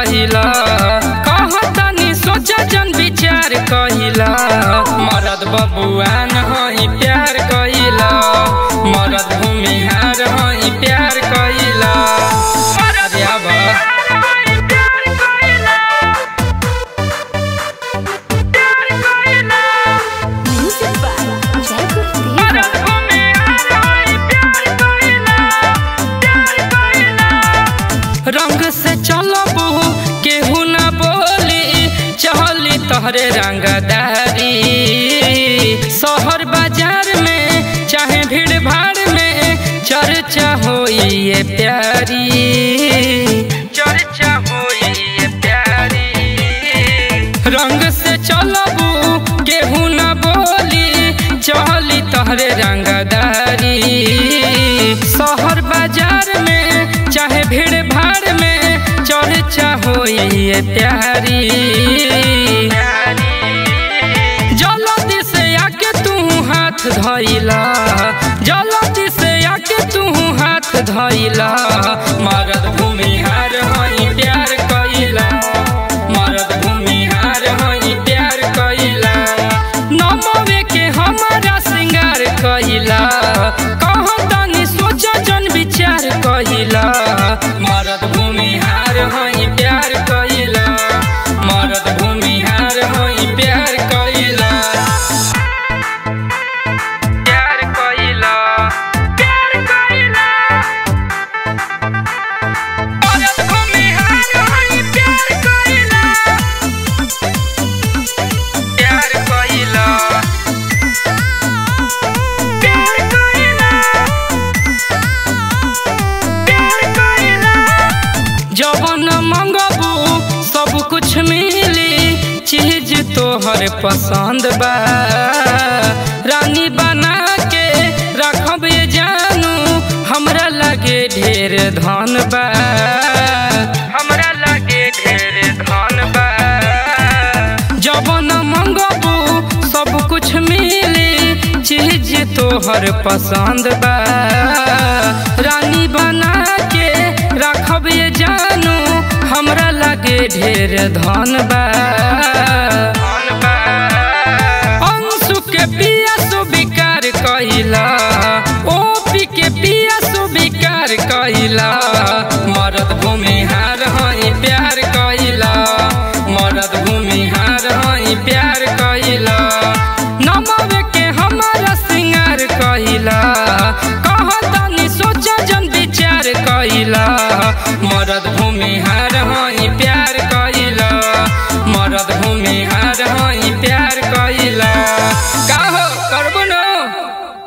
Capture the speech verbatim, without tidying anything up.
कहिला कहतनी सोचा जन विचार कहिला मरद बबुआन हई प्यार कहिला मरद भूमिहार हई प्यार कहिला रंग से चलबू केहू न बोली चहली तोहरे रंगदारी शहर बाजार में चाहे भीड़ भाड़ में चर्चा होई ये प्यारी चर्चा होई ये प्यारी रंग से चलबू केहू न बोली चहली तोहरे रंगदारी शहर बाजार में चाहे भीड़ भाड़ में चर्चा होई ये प्यारी जल्दी से आके तू हाथ धइला जल्दी से आके तू हाथ धइला मरद भूमिहार हई प्यार कइला मरद भूमिहार हई प्यार कइला नमवे के हमारा श्रृंगार कइला कहतनी सोचा जन विचार कइला मरद भूमिहार हई प्यार कइला मरद भूमिहार हई प्यार कइला प्यार कइला प्यार कइला मरद भूमिहार हई प्यार कइला प्यार कइला प्यार कइला प्यार कइला जवन मंगबू सब कुछ मिली चीज तोहर पसंद बा रानी बना के रखब ये जानू हमरा लगे ढेर धन बा हमरा लगे ढेर धन बा जवन मंगबू सब कुछ मिली चीज तोहर पसंद बा रानी बना के रखब ये जानू हमरा लगे ढेर धन बा अंशु के पिया सो विकार कइला ओपी के पिया सो विकार कइला